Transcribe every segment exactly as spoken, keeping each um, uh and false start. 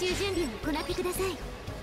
習準備を行ってください。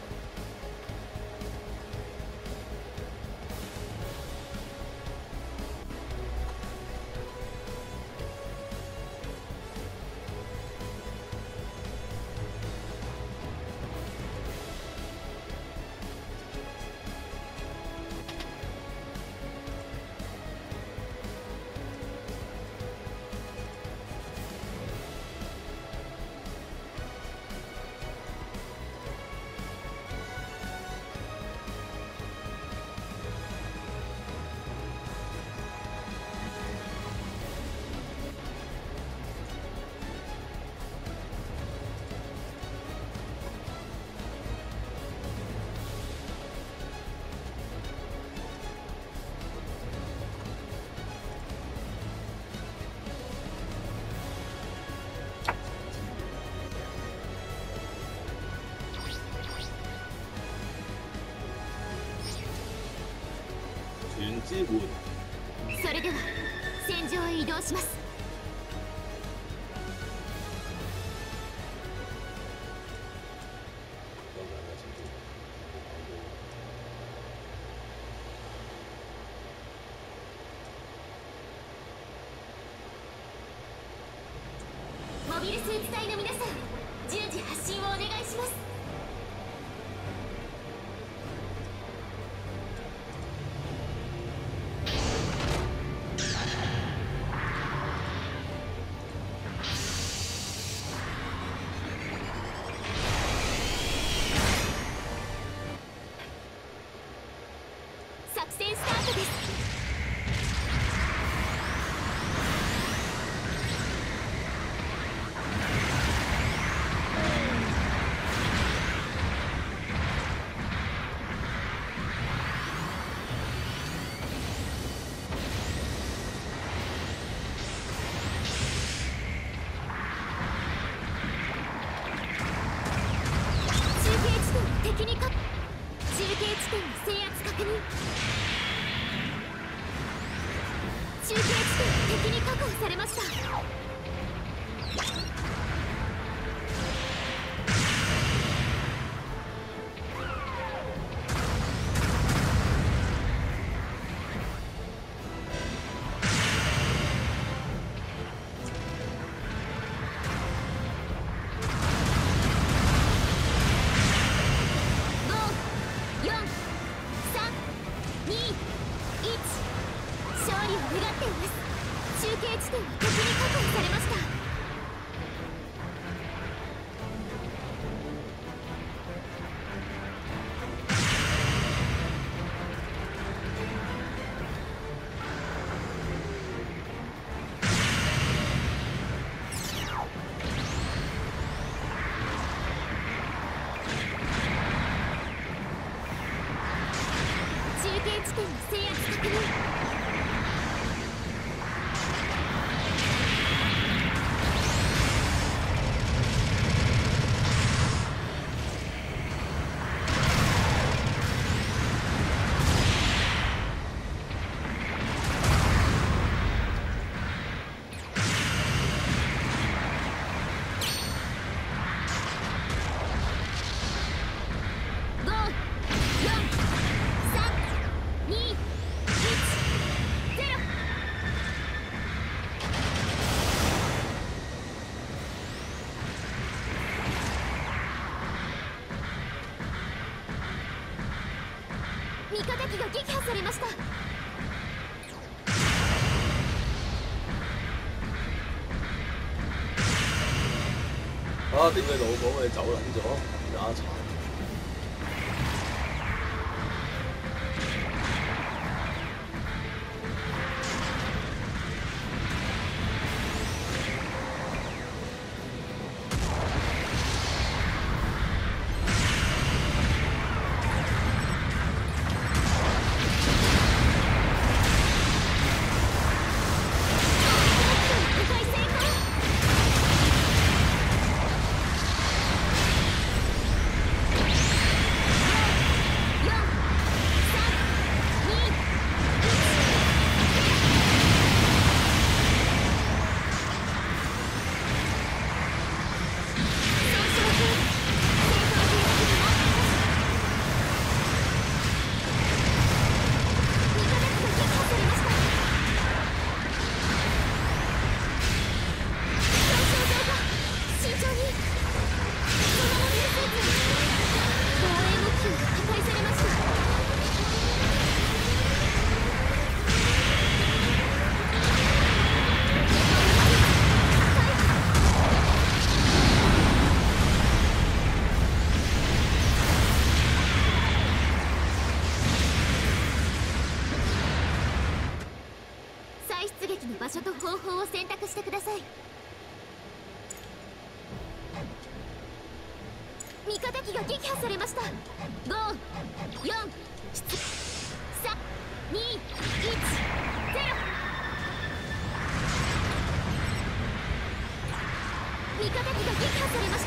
それでは戦場へ移動します。モビルスーツ隊の皆さん、順次発進をお願いします。作戦スタートです。中継地点敵にか中継地点の制圧確認。中継地点敵に確保されました。ご、よん、さん、に、いち、勝利を願っています。中継地点は敵に確保されました。中継地点の制圧確認。ご、よん、さん、に、いち、ゼロ。味方機が撃破されました。 啊！頂你老母！你走撚咗，家產！ 中継地点敵に確保されました。 場所と方法を選択してください。味方機が撃破されました。ご、よん、さん、に、いち、ゼロ。味方機が撃破されました。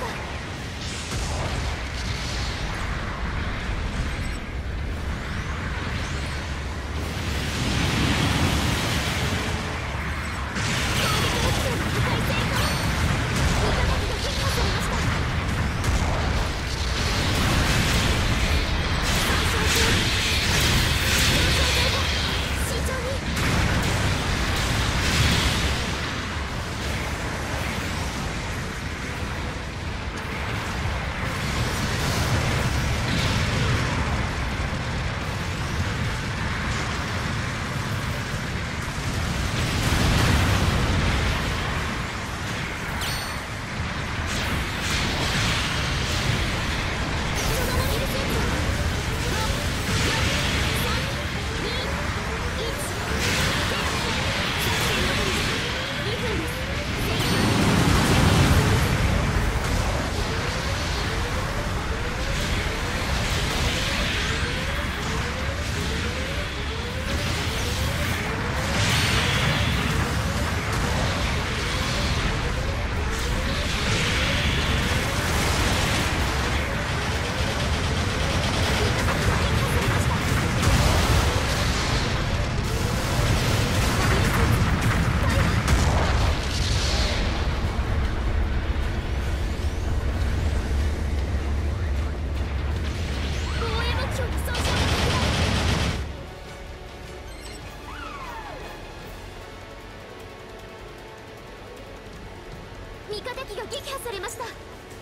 味方機が撃破されました。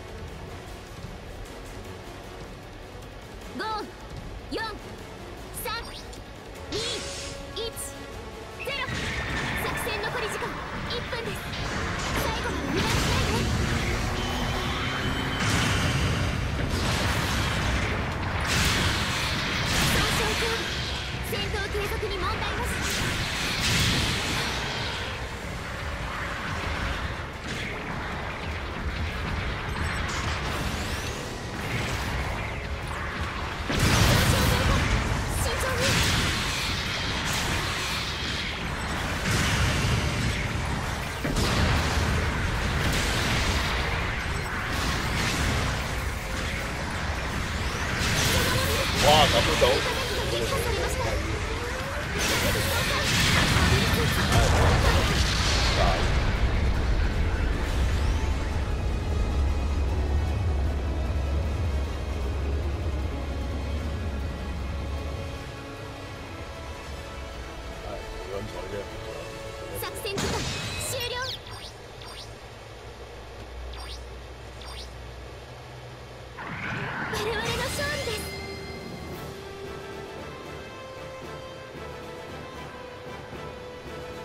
ご、よん、さん、に、いち、ゼロ。作戦残り時間いっぷんです。最後まで無駄にしないで。損傷中。戦闘継続に問題なし。 와, 나쁘다. 이건 전략. 작전 시간終了。我々の勝利です。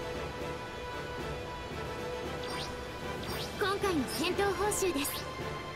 今回の戦闘報酬です。